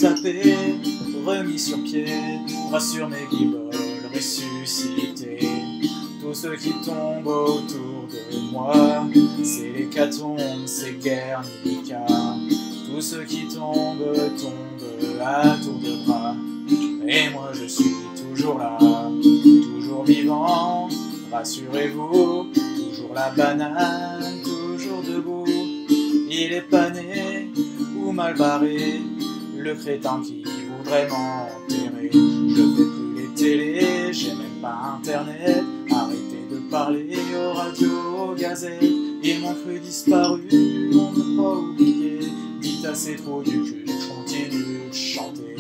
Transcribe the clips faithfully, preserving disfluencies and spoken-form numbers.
retapé, remis sur pied, rassure mes guiboles ressuscités. Tous ceux qui tombent autour de moi, c'est l'hécatombe, c'est Guernica. Tous ceux qui tombent, tombent à tour de bras. Et moi je suis toujours là, toujours vivant, rassurez-vous, toujours la banane, toujours debout. Il est pas né ou mal barré, le crétin qui voudrait m'enterrer. Je fais plus les télés, j'ai même pas internet. Arrêtez de parler aux radios, aux gazettes. Ils m'ont cru disparu, on ne pas oublié. Dites assez trop du cul, je continue de chanter.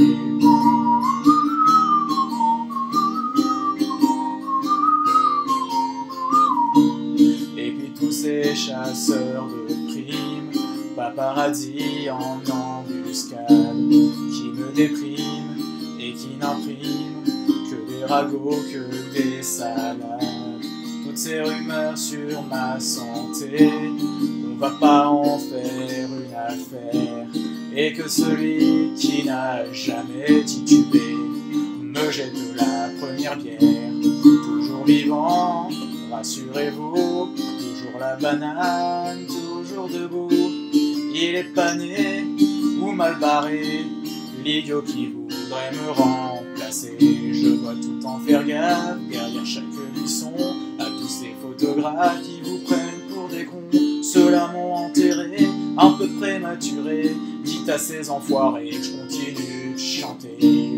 Et puis tous ces chasseurs de primes, paparazzi en embuscade, qui me dépriment et qui n'impriment que des ragots, que des salades. Toutes ces rumeurs sur ma santé, on va pas en faire une affaire. Et que celui qui n'a jamais titubé me jette la première bière. Toujours vivant, rassurez-vous, toujours la banane, toujours debout. Il est pas né ou mal barré, l'idiot qui voudrait me remplacer. Je dois tout le temps faire gaffe derrière chaque buisson à tous ces photographes qui vous prennent pour des cons. Ceux-là m'ont enterré, un peu prématuré. Dites à ces enfoirés que je continue de chanter.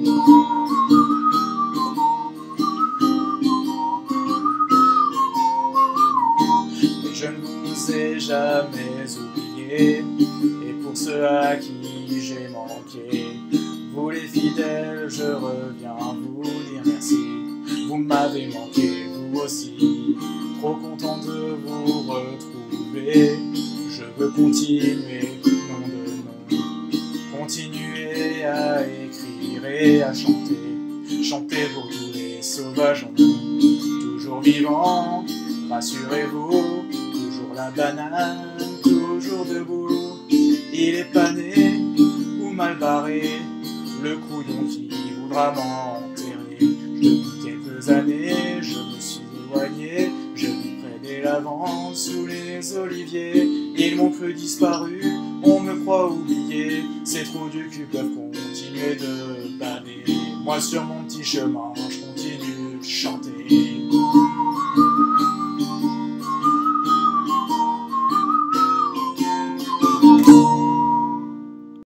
Mais je ne vous ai jamais oublié, et pour ceux à qui j'ai manqué, vous les fidèles, je reviens vous dire merci. Vous m'avez manqué, vous aussi, trop content de vous retrouver. Je veux continuer, nom de nom, continuer à écrire et à chanter, chanter pour tous les sauvageons, toujours vivants, rassurez-vous, toujours la banane, toujours debout. Il est pas né ou mal barré, le couillon qui voudra m'enterrer. Depuis quelques années, je me suis éloigné, je vis près des lavandes, sous les oliviers. Ils m'ont cru disparu, on me croit oublié. Ces trous du cul peuvent continuer de baver. Moi sur mon petit chemin, je continue de chanter.